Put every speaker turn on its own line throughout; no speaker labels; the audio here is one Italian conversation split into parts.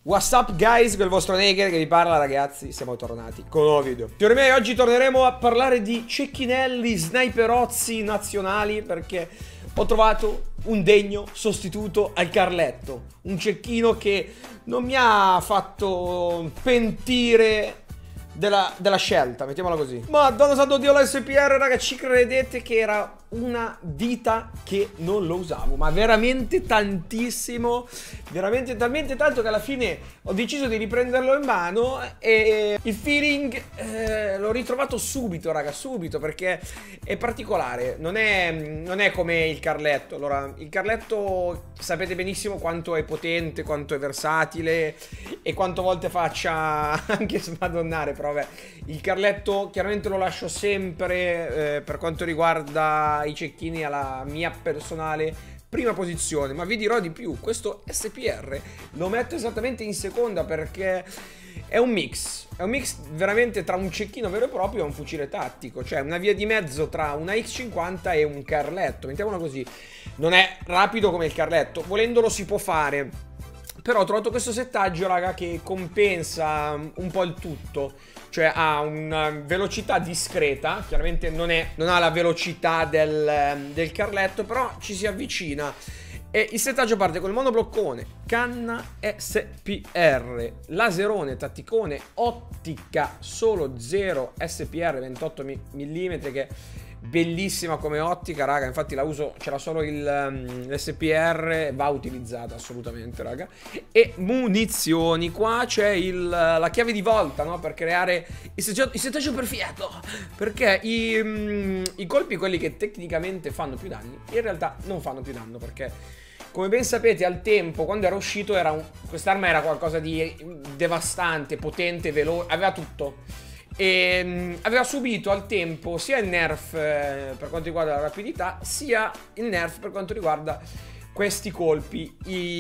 What's up guys, con il vostro Naked che vi parla, ragazzi, siamo tornati con un nuovo video. Signori miei, oggi torneremo a parlare di cecchinelli, sniperozzi nazionali, perché ho trovato un degno sostituto al Carletto. Un cecchino che non mi ha fatto pentire della scelta, mettiamola così. Madonna santo Dio, la SPR, raga, ci credete che era una vita che non lo usavo? Ma veramente tantissimo, veramente talmente tanto che alla fine ho deciso di riprenderlo in mano e il feeling l'ho ritrovato subito, raga, subito, perché è particolare, non è come il Carletto. Allora, il Carletto sapete benissimo quanto è potente, quanto è versatile e quanto volte faccia anche smadonnare, però vabbè, il Carletto chiaramente lo lascio sempre per quanto riguarda i cecchini alla mia personale prima posizione, ma vi dirò di più, questo SPR lo metto esattamente in seconda perché è un mix veramente tra un cecchino vero e proprio e un fucile tattico, cioè una via di mezzo tra una X50 e un Carletto, mettiamola così. Non è rapido come il Carletto, volendolo si può fare, però ho trovato questo settaggio, raga, che compensa un po' il tutto. Cioè ha una velocità discreta, chiaramente non ha la velocità del Carletto, però ci si avvicina. E il settaggio parte con il monobloccone, canna SPR, laserone, tatticone, ottica solo 0 SPR 28 mm, che bellissima come ottica, raga, infatti la uso, c'era solo l'SPR, va utilizzata assolutamente, raga. E munizioni, qua c'è la chiave di volta, no? Per creare il settaggio perfetto, perché i colpi, quelli che tecnicamente fanno più danni, in realtà non fanno più danno, perché come ben sapete al tempo, quando era uscito, quest'arma era qualcosa di devastante, potente, veloce, aveva tutto. E aveva subito al tempo sia il nerf per quanto riguarda la rapidità, sia il nerf per quanto riguarda questi colpi,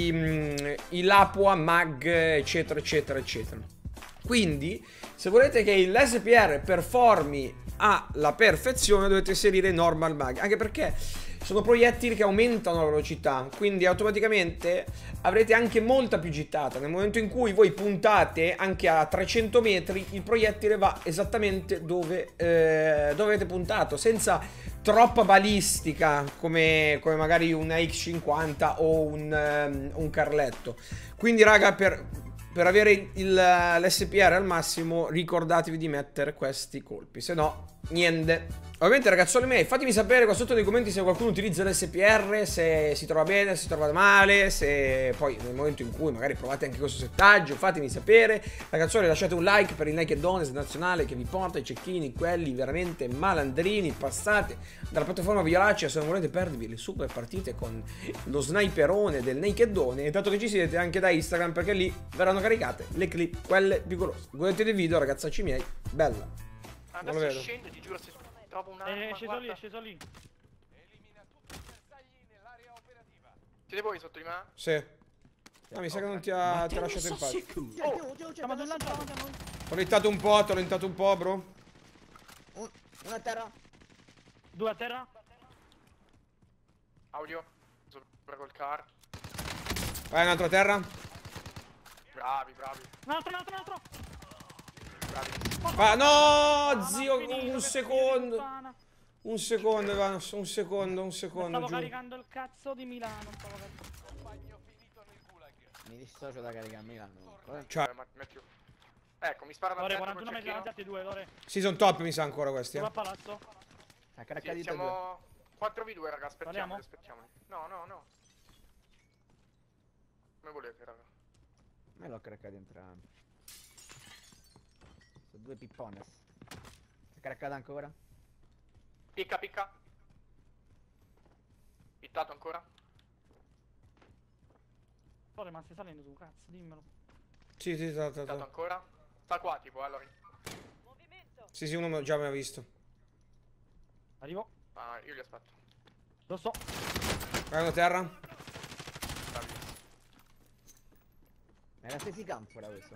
i Lapua, Mag, eccetera eccetera eccetera. Quindi se volete che l'SPR performi alla perfezione dovete inserire Normal Mag, anche perché sono proiettili che aumentano la velocità, quindi automaticamente avrete anche molta più gittata. Nel momento in cui voi puntate anche a 300 metri, il proiettile va esattamente dove avete puntato, senza troppa balistica come magari una X50 o un Carletto. Quindi, raga, per avere l'SPR al massimo ricordatevi di mettere questi colpi, se no niente. Ovviamente, ragazzuoli miei, fatemi sapere qua sotto nei commenti se qualcuno utilizza l'SPR, se si trova bene, se si trova male, se poi nel momento in cui magari provate anche questo settaggio, fatemi sapere. Ragazzuoli, lasciate un like per il Naked Honest nazionale che vi porta i cecchini, quelli veramente malandrini. Passate dalla piattaforma Violaccia se non volete perdervi le super partite con lo sniperone del Naked Honest, e dato che ci siete anche da Instagram, perché lì verranno caricate le clip, quelle più golose. Godetevi il video, ragazzacci miei, bella. Non lo vedo.
Scende, ti giuro, se trovo un'arma,
è sceso lì, è sceso lì.
Elimina tutti i bersagli nell'area operativa.
Siete voi sotto di me?
Sì. No, mi sa che non ti ha lasciato in pace.
Stiamo davanti a noi.
T'ho lentato un po', bro.
Una terra.
Due a terra.
Audio. Sopra col car.
Vai, un'altra terra.
Bravi.
Un altro.
Ah, no, zio, un secondo. Un secondo, Ivano, un secondo,
Stavo
giù.
caricando il cazzo di Milano.
Compagno finito nel gulag.
Mi dissocio da caricare a Milano.
Ciao.
Metti. Ecco, mi spara da
Lore,
dentro
41
col
metri davanti a te, due, Lore.
Sì, sono top, mi sa ancora questi,
Due a
eh.
palazzo.
Ha caricato
Sì,
due.
siamo 4v2, raga,
Parliamo?
aspettiamoli. No. Come volete, raga.
Me l'ho caricato entrambi. Sono due pippones. È caricato ancora?
Picca. Pittato ancora?
Lore, ma stai salendo tu, cazzo, dimmelo.
Sì,
Pittato ancora? Sta qua, tipo, allora.
Sì, uno già mi ha visto.
Arrivo.
Ah, io li aspetto.
Lo so.
Vai, una terra.
Bravi.
Ma era stessi campo era questo?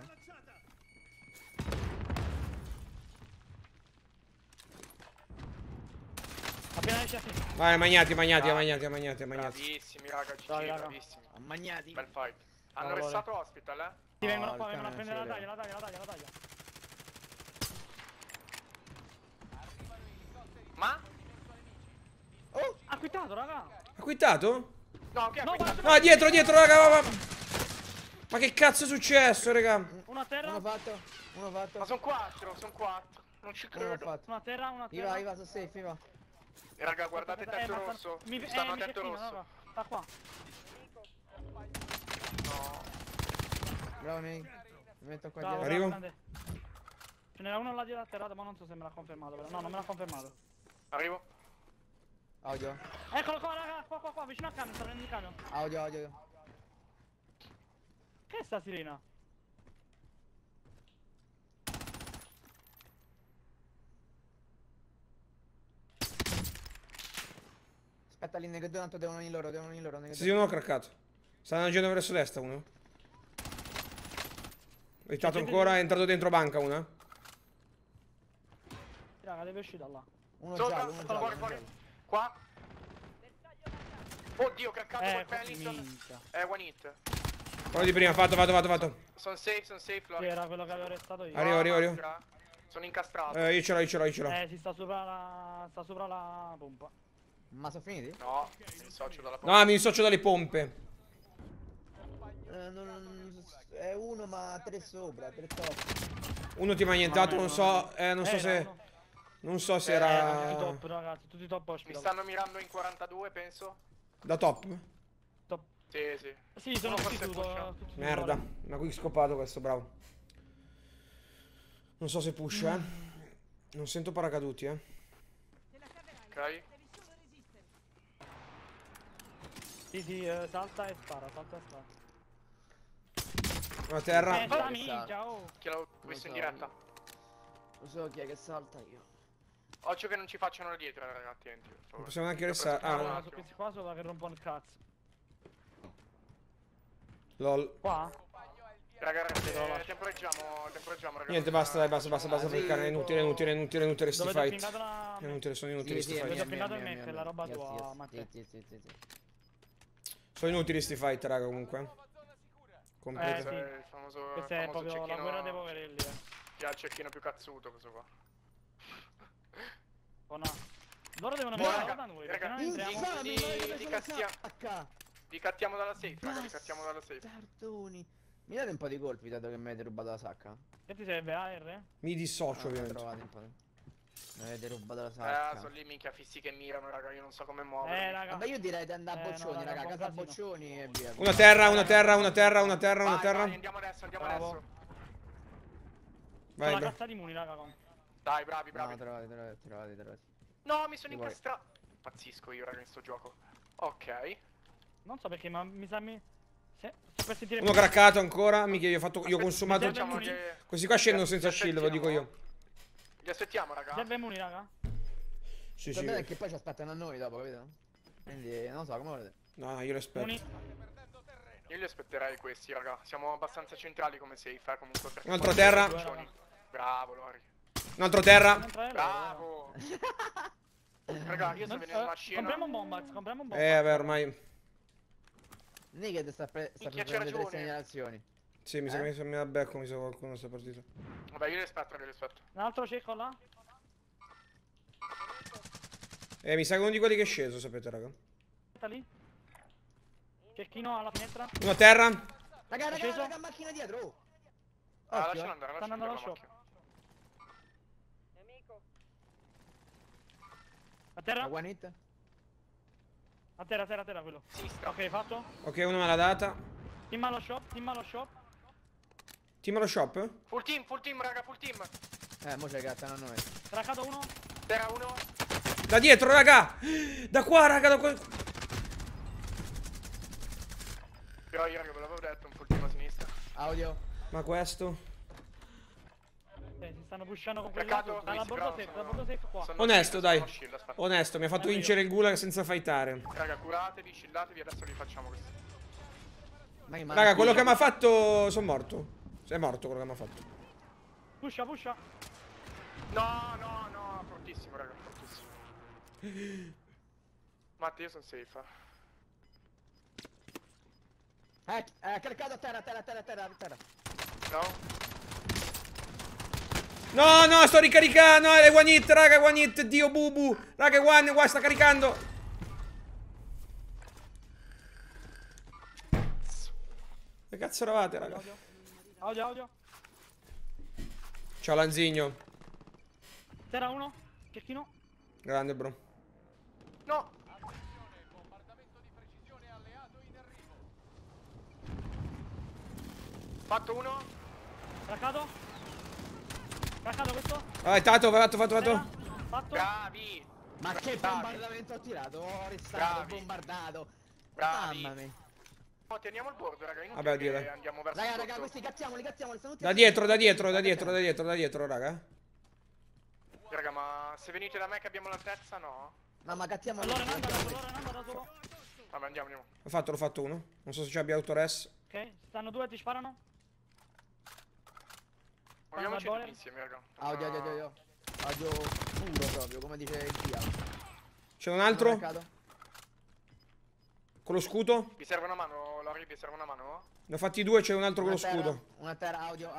Appena esce a sinistra.
Vai, magnati.
Bravissimi, raga, GG,
Dai, raga.
bravissimi.
Ammagnati.
Bel fight. Hanno
Allora.
restato hospital,
Ti vengono
il
qua, vengono a
cane
prendere la
non
taglia,
si
la taglia, la taglia, la taglia.
Ma?
Oh!
Ha quittato, raga.
Ha quittato?
No, che ha
No,
quitato?
guarda,
No, dietro, raga, ma che cazzo è successo, raga?
uno a terra,
Uno fatto. Uno fatto.
Ma sono 4, sono 4. Non ci
Uno
credo.
fatto.
uno a terra, uno a terra.
Iva, sono safe, Iva.
Raga, guardate il tetto
ma
rosso.
mi
Stanno a
mi
tetto
cecchino,
rosso.
raga. Sta qua.
No.
Bravo, Nick. Mi metto qua
Bravo,
dietro.
Arrivo.
grande. Ce n'era uno là dietro atterrato, ma non so se me l'ha confermato però. No, non me l'ha confermato.
Arrivo.
Audio.
Eccolo qua, raga, qua, vicino al camion, sta prendendo il camion.
Audio.
Che è sta sirena?
Aspetta lì, che tanto devono venire loro,
Sì, uno ho craccato. Stanno andando verso destra uno. Ho hittato ancora, è entrato dentro banca una.
Raga, deve uscire da là.
Uno
Sopra,
giallo, uno giallo.
fuori,
uno
fuori.
giallo.
Qua. Oddio, craccato col
Così,
Pennington.
minchia.
One hit.
Quello di prima, fatto.
Sono safe,
Sì,
Lori.
era quello che avevo restato io.
Arrivo.
Sono incastrato.
Io ce l'ho.
Si sta sopra la pompa.
Ma sono finiti?
No, mi dissocio dalla pompa.
No, mi dissocio dalle pompe.
È uno ma tre sopra, tre top.
Uno ti mi ha nientato, non so
Era
se...
uno.
Non so se
Tutti
era...
top, ragazzi, tutti top
Mi
hospital.
stanno mirando in 42, penso.
Da top?
Top.
Sì.
Sì, sono
Uno
tutti
forse
tutto.
pusha.
tutti
Merda,
tutto.
ma qui scopato questo, bravo. Non so se push, Non sento paracaduti,
Ok.
Sì, salta e spara.
A terra.
La minchia, oh.
Chi l'ho visto in diretta?
Lo so chi è che salta io.
Occhio che non ci facciano dietro, raga, attenti. Per favore.
Possiamo anche
Io ho preso
restare...
un
Ah,
attimo.
Su questi qua sopra che rompono il cazzo.
lol.
Qua?
Raga, temporeggiamo, raga.
Niente, basta, dai, basta per cane. È inutile sti
Dove ti ho
fight.
pingato la...
Sono inutili sti
sì,
fight.
Vedo pingato il Mac, la roba tua, Matteo.
Sì.
Sono inutili sti fight, raga, comunque. Completi.
sì.
Il famoso
Questa è proprio la
cecchino.
guerra dei poverelli,
Chi ha il cecchino più cazzuto, questo qua.
Oh no. Loro devono
Boh,
venire
raga,
da noi,
raga,
perché noi entriamo...
Infame,
Di-
ma io
di
sono
castia-
H.
Li cattiamo dalla safe, raga, li cattiamo dalla safe.
Bastardoni. Mi date un po' di colpi dato che mi avete rubato la sacca?
Che ti serve, AR?
Mi dissocio,
Ah,
ovviamente.
trovate un po'. Mi avete rubato la sacca.
Sono lì minchia fissi che mirano, raga, io non so come muovermi.
Raga.
Vabbè, io direi di andare a
no,
boccioni,
raga,
raga.
buon
Casa
casino.
boccioni e via.
Una terra.
Vai, andiamo adesso,
Bravo.
Vai,
Sulla
vai.
cassa di muni, raga.
Dai, bravi.
No, trovate.
No, mi sono
Ti vuoi?
incastrato. Pazzisco io, raga, in sto gioco. Ok.
Non so perché, ma mi sa sto per sentire...
Uno craccato ancora. Mica io ho consumato...
Diciamo
Muni.
che...
Questi qua scendono
Li
senza shield, ve lo dico io.
Li aspettiamo, raga.
Serve muni, raga?
Sì,
Il
sì.
problema è che poi ci aspettano a noi dopo, capito? Quindi non so come volete.
No, io lo aspetto.
Muni.
Io li aspetterei questi, raga. Siamo abbastanza centrali come safe, comunque. perché
Un altro
poi-
terra.
Bravo, Lori.
Un altro terra.
Non entrare loro, raga.
Bravo. Raga, io sto
Non-
venendo una scena.
compriamo un bombax, compriamo un bombax.
Vabbè, ormai...
Naked sta per
Minchia, c'è
prendere tre
ragione.
segnalazioni.
Sì, mi sa che mi da becco, mi sa qualcuno sta partita.
Vabbè, io li aspetto, raga, li aspetto.
Un altro cieco là?
Mi sa che uno di quelli che è sceso, sapete, raga.
Aspetta lì. Cecchino alla finestra.
Uno a terra.
Raga, macchina dietro. Oh.
Ah,
Occhio,
lascialo andare,
Sta andando
la
allo shop.
macchina.
A terra?
One hit.
A terra quello.
Sinistra.
Ok, fatto.
Ok, uno me l'ha data.
Team allo shop, team allo shop.
Team allo shop?
Full team, raga, full team.
Mo c'è gattano a noi.
Traccato uno.
Terra 1.
Da dietro, raga! Da qua, raga, da qua.
Però io, raga, ve l'avevo detto, un full team a sinistra.
Audio.
Ma questo?
Si stanno pushando con
Peccato,
quella. Alla bordo safe, la bordo safe qua.
Sono
Onesto,
shield,
dai.
sono shield, aspetta.
Onesto, mi ha fatto
Anche io.
vincere il gulag senza fightare.
Raga, curatevi, shieldatevi, adesso li facciamo questi.
Raga, quello che mi ha fatto... Sono morto. È morto quello che mi ha fatto.
Pusha.
No, fortissimo, raga, fortissimo. Matti, io sono safe.
Caricato a terra.
No?
No, no, sto ricaricando. No, è one hit, raga, one hit. Dio bubu. Raga, one, qua sta caricando. Che cazzo eravate, raga?
Audio.
Ciao, Lanzigno.
Terra uno. Cecchino.
Grande, bro.
No!
Bombardamento di precisione alleato in arrivo.
Fatto uno.
Craccato. Craccato questo.
Vai, Tato, fatto.
Terra. Fatto.
Bravi!
Ma che
Bravi.
bombardamento ho tirato? Ho arrestato,
Bravi.
bombardato.
Bravi.
Mamma mia.
Oh, teniamo il bordo, raga. Inutile
Vabbè,
che
direi.
andiamo verso
Raga,
sotto.
raga, questi cazziamoli, sono tutti
Da dietro, raga.
Raga, ma se venite da me che abbiamo l'altezza, no?
No, ma cazziamoli.
Allora Nando da solo.
Vabbè, andiamo.
L'ho fatto uno. Non so se c'è abbia autores.
Ok, stanno due, ti sparano.
Muoviamoci
Boiler.
tutti insieme, raga.
Audio puro proprio, come dice il Tia.
C'è un altro?
Craccato.
Con lo scudo?
Vi serve una mano, Lori? Vi serve una mano?
Ne ho fatti due, c'è un altro con lo
Una terra,
scudo.
Una terra, audio.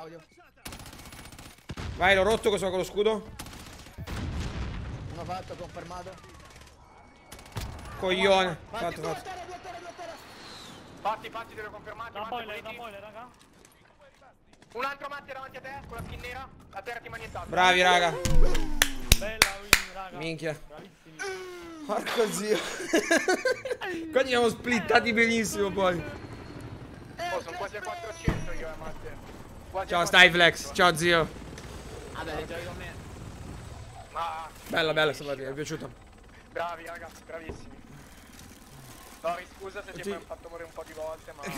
Vai, l'ho rotto questo con lo scudo.
Uno fatto, confermato.
Coglione.
Fatti,
Fatto.
due terre.
Fatti, devo confermare.
Da boiler, raga.
Un altro Matti davanti a te, con la skin nera. A terra ti manientato.
Bravi, raga.
Bella win, raga.
Minchia.
Bravissimi.
Porco zio. Qua ci siamo splittati benissimo poi.
Oh, sono quasi a 400 io, Matte. Quasi
Ciao,
a
Styflex.
400.
Ciao, zio.
Vabbè, giochi con me.
Ma...
Bella, sta partita, mi è piaciuta.
Bravi, ragazzi, bravissimi. Lori, scusa se ti
Sì.
abbiamo fatto morire un po' di volte, ma...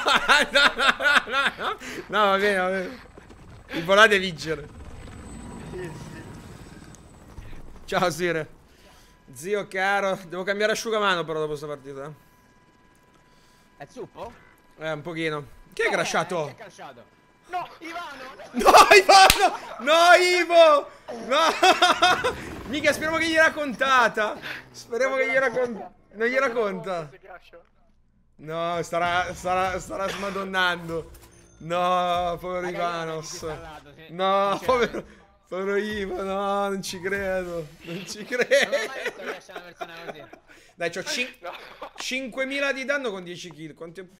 No, va bene. Il volate vincere. Ciao, Sire. Zio caro, devo cambiare asciugamano però dopo sta partita.
È zuppo?
Un pochino. Chi è crashato?
Chi è crashato?
No, Ivano!
No, Ivano! No, Ivo! No! Mica, speriamo che gli raccontata. Speriamo che gli racconta. Non gli racconta.
Se crasho.
No, starà smadonnando. No, povero
Raga,
Ivanos.
io non mi ci
No,
parlato,
povero Ivo, no, non ci credo. Non ci
Non ho mai
credo.
visto che riesce una persona così.
Dai, c'ho 5.000 di danno con 10 kill.